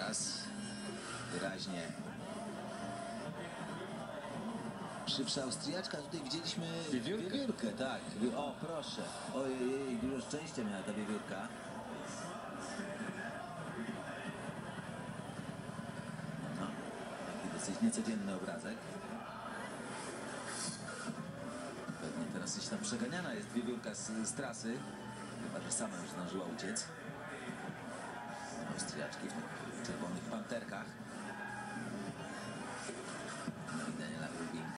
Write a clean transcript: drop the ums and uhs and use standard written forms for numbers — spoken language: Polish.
Teraz wyraźnie szybsza Austriaczka. Tutaj widzieliśmy wiewiórkę, tak. O, proszę. Ojej, dużo szczęścia miała ta wiewiórka. No, taki dosyć niecodzienny obrazek. Pewnie teraz gdzieś tam przeganiana jest wiewiórka z trasy. Chyba, że sama już zdążyła uciec. Austriaczki w czerwonych panterkach.